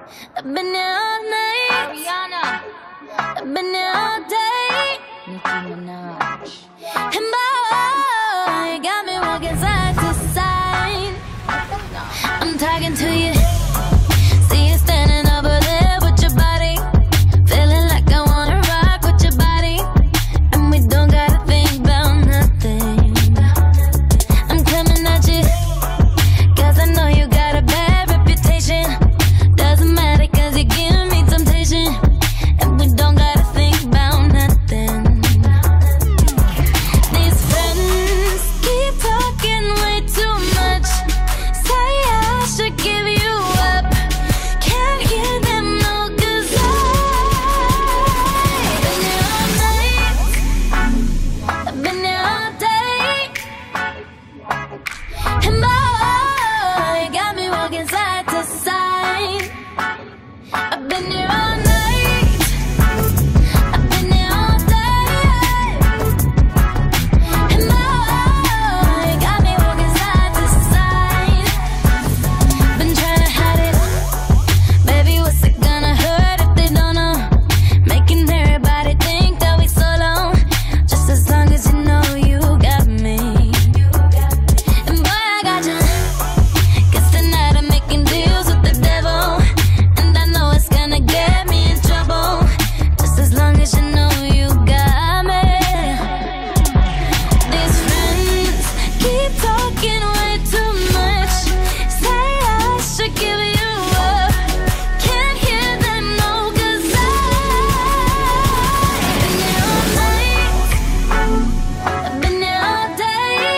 I've been here all night. Ariana. I've been here all day. Nicki Minaj. And boy, you got me walking side to side. I'm talking to you. See you standing over there with your body. Feeling like I wanna rock with your body. And we don't gotta think about nothing. I'm coming at you, 'cause I know you got a bad reputation. Doesn't matter 'cause you give me temptation. And we don't gotta think about nothing. These friends keep talking way too much. Say I should give you up. Can't hear them no, 'cause I've been here all night. I've been here all day. And boy, you got me walking side to side. I've been here all night. I've been here all day. And boy, you got me walking side to side. Been trying to hide it. Baby, what's it gonna hurt if they don't know? Making everybody think that we solo. Just as long as you know you got me. And boy, I got you. 'Cause tonight I'm making deals with the devil. And I know it's gonna get me in trouble. Just as long as you know you got me. These friends keep talking way too much. Say I should give you up. Can't hear them no, 'cause I've been here all night. I've been here all day.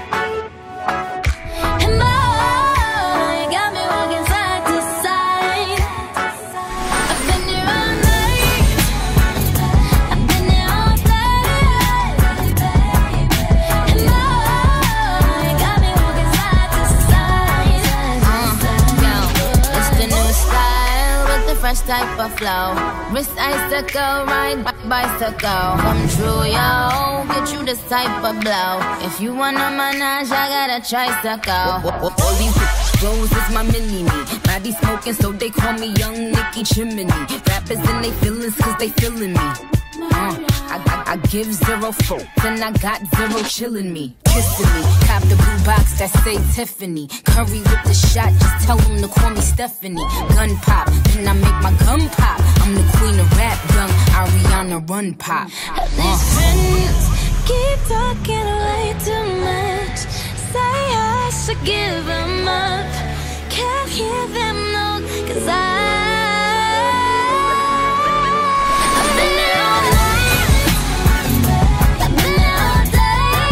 And boy, you got me walking side to side. I've been here all night. I've been here all day. And boy, you got me walking side to side. It's the new style with the fresh type of flow. Wrist icicle, ride bicycle. Come true, yo. Get you this type of blow. If you wanna manage, I got a tricycle. All these bros is my mini-me. Body smoking, so they call me Young Nicki Chimney. Rappers in they feelings, 'cause they feeling me. I give zero fuck, then I got zero chillin' me. Kissing me, cop the blue box that say Tiffany. Curry with the shot, just tell them to call me Stephanie. Gun pop, then I make my gun pop. I'm the queen of rap, young Ariana run pop. These friends keep talking way too much. Say I should give them up. Can't hear them no, 'cause I've been here all night. I've been here all day.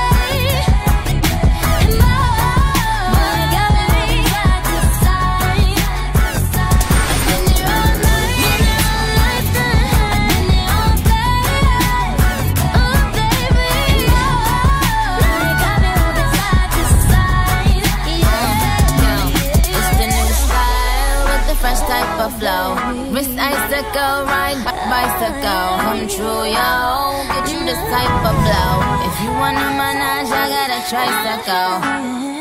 And boy, you got me side to side. I've been here all night. I've been here all day. Oh, baby, you got me walking side to side. It's the new style with the fresh type of flow. Wrist icicle, ride bicycle. Come true, yo. Get you this type of blow. If you wanna manage, I got a tricycle.